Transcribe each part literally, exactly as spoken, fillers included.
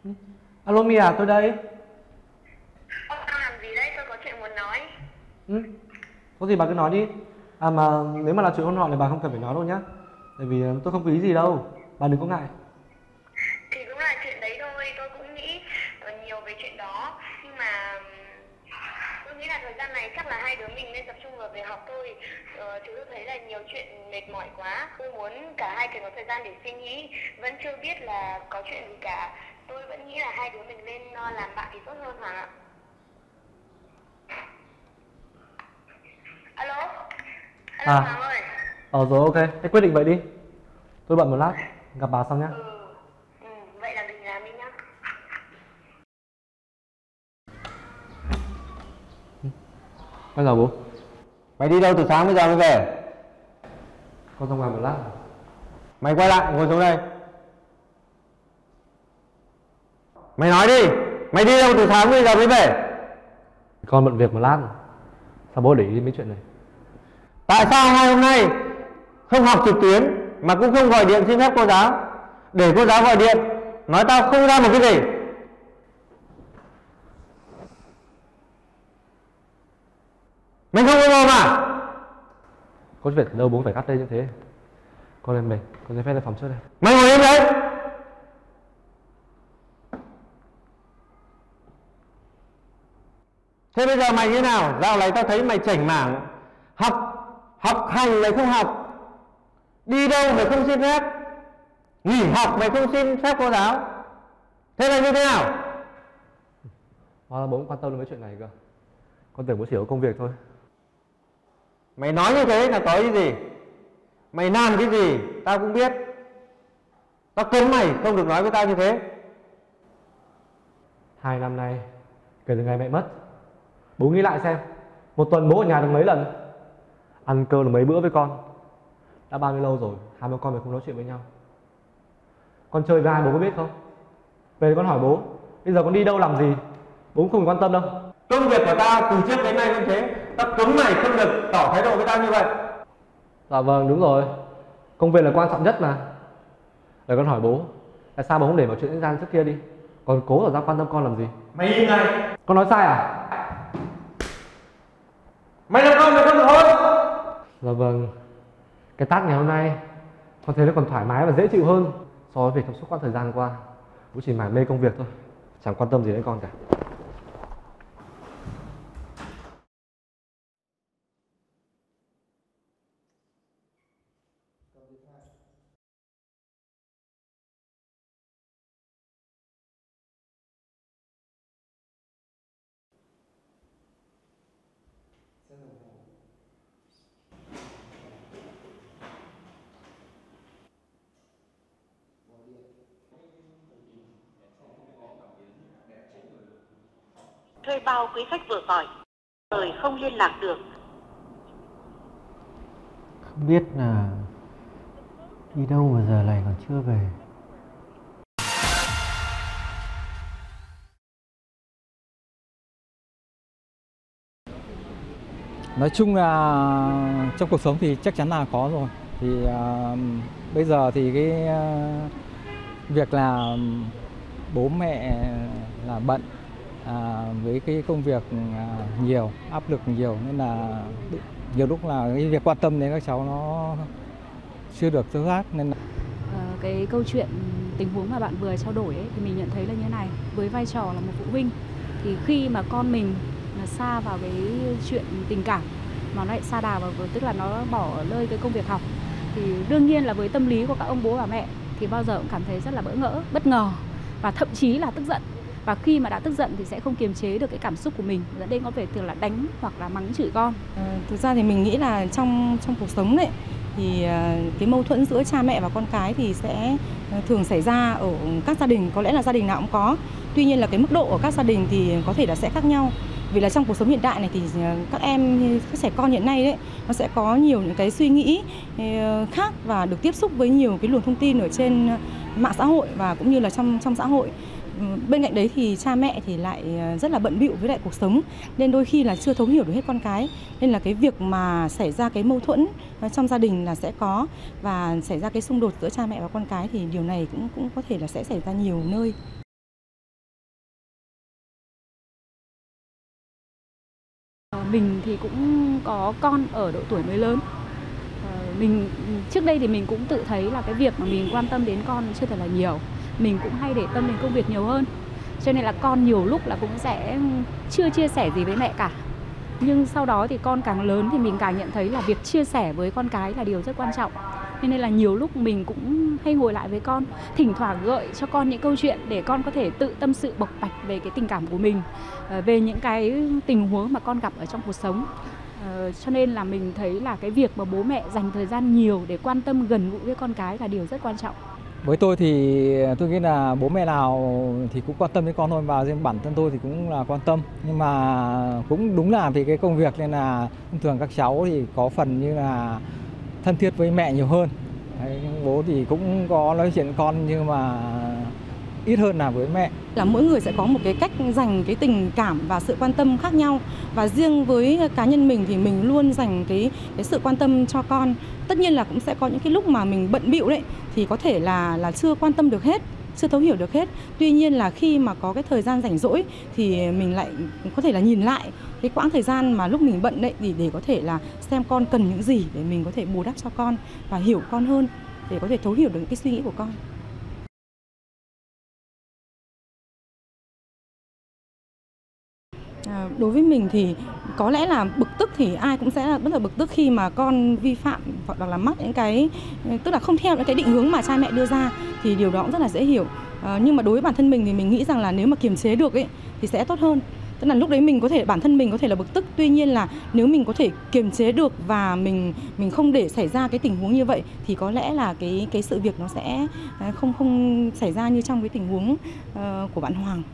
Ừ. Alo My à, tôi đây. Ông đang làm gì đấy? Tôi có chuyện muốn nói. Ừ. Có gì bà cứ nói đi. À mà nếu mà là chuyện hôn họ thì bà không cần phải nói đâu nhá. Tại vì ờ, tôi không có ý gì đâu. Bà đừng có ngại. Thì cũng là chuyện đấy thôi, tôi cũng nghĩ ờ, nhiều về chuyện đó. Nhưng mà ừm, tôi nghĩ là thời gian này chắc là hai đứa mình nên tập trung vào việc học thôi. Ờ, chứ tôi thấy là nhiều chuyện mệt mỏi quá. Tôi muốn cả hai cùng có thời gian để suy nghĩ. Vẫn chưa biết là có chuyện gì cả. Tôi vẫn nghĩ là hai đứa mình nên ờ, làm bạn thì tốt hơn Hoàng ạ. Alo? Alo Hoàng À, ơi. ờ rồi ok. Thế quyết định vậy đi. Tôi bận một lát. Gặp bà sau nhá. Ừ, ừ, vậy là mình làm đi nhá. Bây giờ bố. Mày đi đâu từ sáng bây giờ mới về? Con ra ngoài một lát. Mày quay lại ngồi xuống đây. Mày nói đi, mày đi đâu từ sáng bây giờ mới về? Con bận việc một lát. Sao bố để ý đến mấy chuyện này? Tại sao hai hôm nay không học trực tuyến mà cũng không gọi điện xin phép cô giáo, để cô giáo gọi điện nói tao không ra một cái gì? Mày không có mồm à? Có việc đâu bố phải cắt đây như thế. Con lên về. Con giấy phép lên phòng trước đây. Mày ngồi im đấy. Thế bây giờ mày như nào? Dạo này tao thấy mày chảnh mảng. Học, học hành mày không học. Đi đâu mày không xin phép. Nghỉ học mày không xin phép cô giáo. Thế là như thế nào? Hóa ra bố cũng quan tâm đến mấy chuyện này cơ. Con tưởng bố chỉ có công việc thôi. Mày nói như thế là có ý gì? Mày làm cái gì tao cũng biết. Tao cấm mày không được nói với tao như thế. Hai năm nay, kể từ ngày mẹ mất, bố nghĩ lại xem. Một tuần bố ở nhà được mấy lần? Ăn cơm được mấy bữa với con? Đã bao nhiêu lâu rồi, hai bố con mình không nói chuyện với nhau. Con chơi với ai bố có biết không? Về thì con hỏi bố, bây giờ con đi đâu làm gì? Bố cũng không quan tâm đâu. Công việc của tao từ trước đến nay cũng thế. Tao cấm mày không được tỏ thái độ với tao như vậy. Dạ vâng, đúng rồi. Công việc là quan trọng nhất mà. Để con hỏi bố, tại sao bố không để mọi chuyện diễn ra trước kia đi? Còn cố ở ra quan tâm con làm gì? Mày im ngay. Con nói sai à? Mày làm con mày không được hôn. Dạ vâng. Cái tát ngày hôm nay con thấy nó còn thoải mái và dễ chịu hơn so với việc trong suốt quãng thời gian qua. Bố chỉ mải mê công việc thôi, chẳng quan tâm gì đến con cả. Thuê bao quý khách vừa gọi, đời không liên lạc được. Không biết là đi đâu mà giờ này còn chưa về. Nói chung là trong cuộc sống thì chắc chắn là có rồi. Thì uh, bây giờ thì cái uh, việc là bố mẹ là bận à, với cái công việc à, nhiều, áp lực nhiều nên là nhiều lúc là cái việc quan tâm đến các cháu nó chưa được sâu sát nên là... Ờ, cái câu chuyện tình huống mà bạn vừa trao đổi ấy, thì mình nhận thấy là như này, với vai trò là một phụ huynh thì khi mà con mình là xa vào cái chuyện tình cảm mà nó lại sa đà vào, tức là nó bỏ lơi cái công việc học, thì đương nhiên là với tâm lý của các ông bố bà mẹ thì bao giờ cũng cảm thấy rất là bỡ ngỡ, bất ngờ và thậm chí là tức giận. Và khi mà đã tức giận thì sẽ không kiềm chế được cái cảm xúc của mình, dẫn đến có thể thường là đánh hoặc là mắng chửi con. À, thực ra thì mình nghĩ là trong trong cuộc sống đấy thì cái mâu thuẫn giữa cha mẹ và con cái thì sẽ thường xảy ra ở các gia đình, có lẽ là gia đình nào cũng có. Tuy nhiên là cái mức độ ở các gia đình thì có thể là sẽ khác nhau. Vì là trong cuộc sống hiện đại này thì các em, các trẻ con hiện nay đấy, nó sẽ có nhiều những cái suy nghĩ khác và được tiếp xúc với nhiều cái luồng thông tin ở trên mạng xã hội và cũng như là trong trong xã hội. Bên cạnh đấy thì cha mẹ thì lại rất là bận bịu với lại cuộc sống nên đôi khi là chưa thấu hiểu được hết con cái, nên là cái việc mà xảy ra cái mâu thuẫn trong gia đình là sẽ có, và xảy ra cái xung đột giữa cha mẹ và con cái thì điều này cũng cũng có thể là sẽ xảy ra nhiều nơi. mình thì cũng có con ở độ tuổi mới lớn. Mình trước đây thì mình cũng tự thấy là cái việc mà mình quan tâm đến con chưa thật là nhiều. Mình cũng hay để tâm đến công việc nhiều hơn. Cho nên là con nhiều lúc là cũng sẽ chưa chia sẻ gì với mẹ cả. Nhưng sau đó thì con càng lớn thì mình càng nhận thấy là việc chia sẻ với con cái là điều rất quan trọng. Nên là nhiều lúc mình cũng hay ngồi lại với con, thỉnh thoảng gợi cho con những câu chuyện để con có thể tự tâm sự bộc bạch về cái tình cảm của mình, về những cái tình huống mà con gặp ở trong cuộc sống. Cho nên là mình thấy là cái việc mà bố mẹ dành thời gian nhiều để quan tâm gần gũi với con cái là điều rất quan trọng. Với tôi thì tôi nghĩ là bố mẹ nào thì cũng quan tâm đến con thôi, và riêng bản thân tôi thì cũng là quan tâm. Nhưng mà cũng đúng là vì cái công việc nên là thường các cháu thì có phần như là thân thiết với mẹ nhiều hơn. Đấy, bố thì cũng có nói chuyện với con nhưng mà ít hơn là với mẹ. Là mỗi người sẽ có một cái cách dành cái tình cảm và sự quan tâm khác nhau. Và riêng với cá nhân mình thì mình luôn dành cái, cái sự quan tâm cho con. Tất nhiên là cũng sẽ có những cái lúc mà mình bận bịu đấy thì có thể là là chưa quan tâm được hết, chưa thấu hiểu được hết. Tuy nhiên là khi mà có cái thời gian rảnh rỗi thì mình lại có thể là nhìn lại cái quãng thời gian mà lúc mình bận đấy để, để có thể là xem con cần những gì để mình có thể bù đắp cho con và hiểu con hơn, để có thể thấu hiểu được những cái suy nghĩ của con. À, đối với mình thì có lẽ là bực tức thì ai cũng sẽ rất là bực tức khi mà con vi phạm hoặc là mắc những cái, tức là không theo những cái định hướng mà cha mẹ đưa ra, thì điều đó cũng rất là dễ hiểu. À, nhưng mà đối với bản thân mình thì mình nghĩ rằng là nếu mà kiềm chế được ấy thì sẽ tốt hơn. Tức là lúc đấy mình có thể, bản thân mình có thể là bực tức, tuy nhiên là nếu mình có thể kiềm chế được và mình mình không để xảy ra cái tình huống như vậy thì có lẽ là cái cái sự việc nó sẽ không không xảy ra như trong cái tình huống uh, của bạn Hoàng.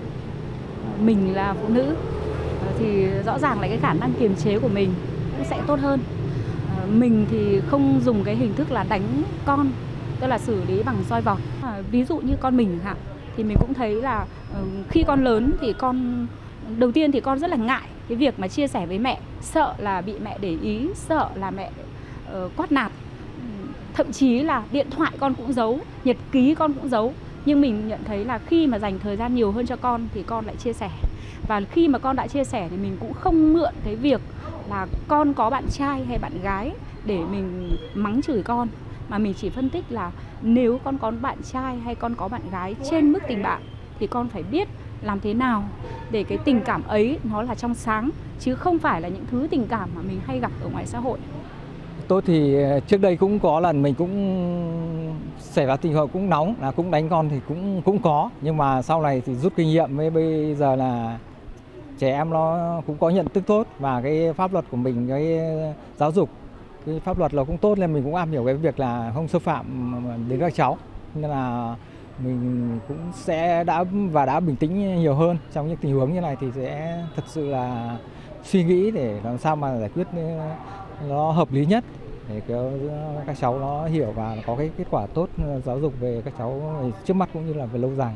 Mình là phụ nữ thì rõ ràng là cái khả năng kiềm chế của mình cũng sẽ tốt hơn. Mình thì không dùng cái hình thức là đánh con, tức là xử lý bằng roi vọt. Ví dụ như con mình hả, thì mình cũng thấy là khi con lớn thì con đầu tiên thì con rất là ngại cái việc mà chia sẻ với mẹ, sợ là bị mẹ để ý, sợ là mẹ uh, quát nạt, thậm chí là điện thoại con cũng giấu, nhật ký con cũng giấu. Nhưng mình nhận thấy là khi mà dành thời gian nhiều hơn cho con thì con lại chia sẻ. Và khi mà con đã chia sẻ thì mình cũng không mượn cái việc là con có bạn trai hay bạn gái để mình mắng chửi con, mà mình chỉ phân tích là nếu con có bạn trai hay con có bạn gái trên mức tình bạn thì con phải biết làm thế nào để cái tình cảm ấy nó là trong sáng, chứ không phải là những thứ tình cảm mà mình hay gặp ở ngoài xã hội. Tôi thì trước đây cũng có lần mình cũng xảy ra tình huống cũng nóng, là cũng đánh con thì cũng cũng có, nhưng mà sau này thì rút kinh nghiệm, với bây giờ là trẻ em nó cũng có nhận thức tốt, và cái pháp luật của mình, cái giáo dục, cái pháp luật nó cũng tốt, nên mình cũng am hiểu cái việc là không xâm phạm đến các cháu, nên là mình cũng sẽ đã và đã bình tĩnh nhiều hơn trong những tình huống như này, thì sẽ thật sự là suy nghĩ để làm sao mà giải quyết nó hợp lý nhất để các cháu nó hiểu và có cái kết quả tốt giáo dục về các cháu trước mắt cũng như là về lâu dài.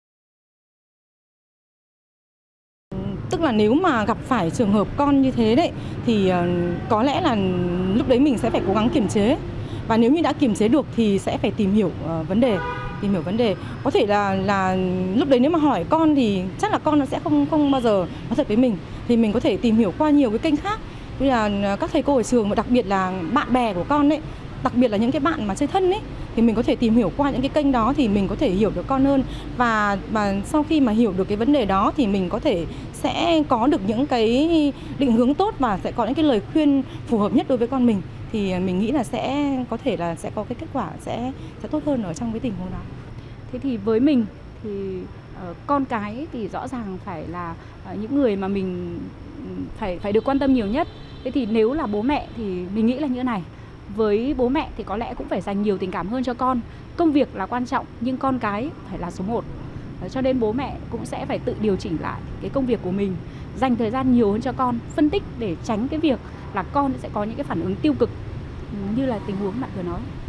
Tức là nếu mà gặp phải trường hợp con như thế đấy thì có lẽ là lúc đấy mình sẽ phải cố gắng kiềm chế, và nếu như đã kiềm chế được thì sẽ phải tìm hiểu vấn đề, tìm hiểu vấn đề. Có thể là là lúc đấy nếu mà hỏi con thì chắc là con nó sẽ không không bao giờ nói thật với mình, thì mình có thể tìm hiểu qua nhiều cái kênh khác, như là các thầy cô ở trường và đặc biệt là bạn bè của con ấy, đặc biệt là những cái bạn mà chơi thân ấy, thì mình có thể tìm hiểu qua những cái kênh đó thì mình có thể hiểu được con hơn, và và sau khi mà hiểu được cái vấn đề đó thì mình có thể sẽ có được những cái định hướng tốt và sẽ có những cái lời khuyên phù hợp nhất đối với con mình, thì mình nghĩ là sẽ có thể là sẽ có cái kết quả sẽ sẽ tốt hơn ở trong cái tình huống đó. Thế thì với mình thì uh, con cái thì rõ ràng phải là uh, những người mà mình phải phải được quan tâm nhiều nhất. Thế thì nếu là bố mẹ thì mình nghĩ là như thế này. Với bố mẹ thì có lẽ cũng phải dành nhiều tình cảm hơn cho con. Công việc là quan trọng nhưng con cái phải là số một. Cho nên bố mẹ cũng sẽ phải tự điều chỉnh lại cái công việc của mình, dành thời gian nhiều hơn cho con, phân tích để tránh cái việc là con sẽ có những cái phản ứng tiêu cực như là tình huống bạn vừa nói.